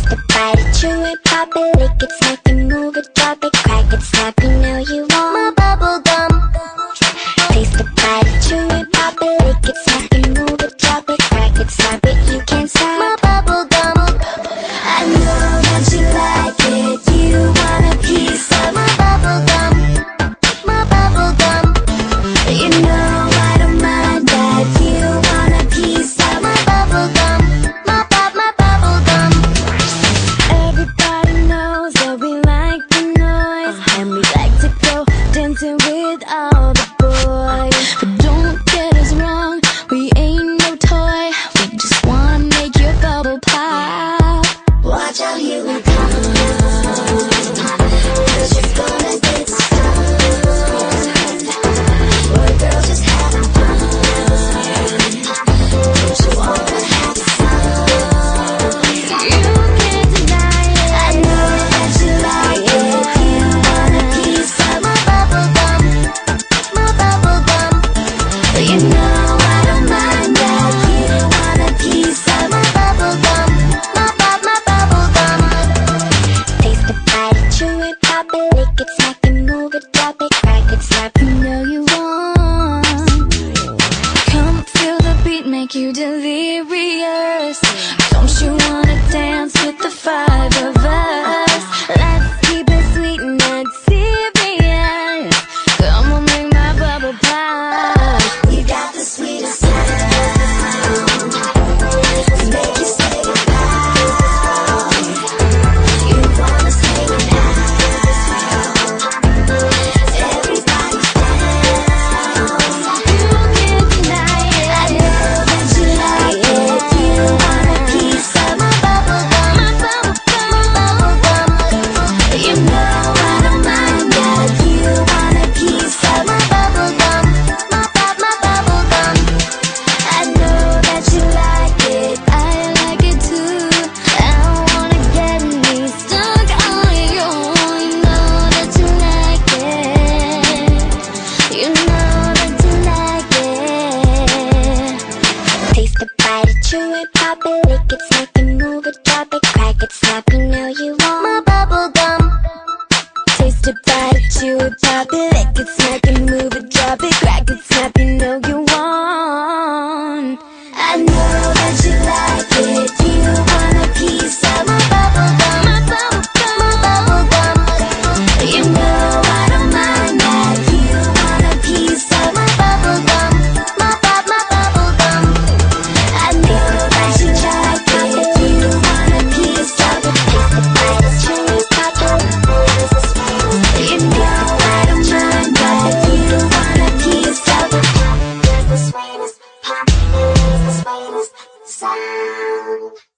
Taste the bite it, chew it, pop it, lick it, smack it, move it, drop it, crack it, snap, you know you want my bubble gum. Taste the bite it, chew it, pop it, lick it, smack it, move it, drop it, crack it, snap it, you can't stop my bubble gum. I know that you like it, you want a piece of my bubble gum, my bubble gum. You know I don't mind that you want a piece of my bubble gum, my bubble gum. Everybody knows that we like the noise, and we like to go dancing with all the boys. But don't get us wrong, we ain't no toy, we just wanna make your bubble pop. Watch out, here we come, 'cause you're gonna get stoned. Boy, girls just having fun. Don't you wanna have some? You can't deny it. I know that you like it. You want a piece of my bubble gum, my bubble gum. You know I don't mind that you want a piece of my bubble gum, my bubble gum. Taste the bite it, chew it, pop it, lick it, smack it, move it, drop it, crack it, snap, you know you want. Come feel the beat, make you delirious. Don't you wanna dance with the five of us? Let's keep it sweet and not serious. Come on, make my bubble pop. You got the sweetest sound to make you say goodbye. You wanna say it now. Everybody's down. You can't deny it. I know that you like it. You want a piece of my bubble gum, my bubble gum. You know I don't mind that you want a piece of my bubble gum, my bubble gum. I know that you like it, I like it too. I don't wanna get me stuck on you. You know that you like it. You know that you like it. Taste the bite it, chew it, pop it, lick it, smack it, move it, drop it, crack it, snap, you know you want my bubble gum. Taste it, bite it, chew it, pop it, lick it, smack it, move it, drop it, crack it, snap, you know you want. I know that you like it, you want a piece of my bubble gum, my bubble gum. You know I don't mind that you want a piece of my bubble gum, my bubble gum. I know that you like it, you want a piece of it. Taste the bite, chew it, pop it. You know I don't mind that you want a piece of it. The sweetest pop is the sweetest sound.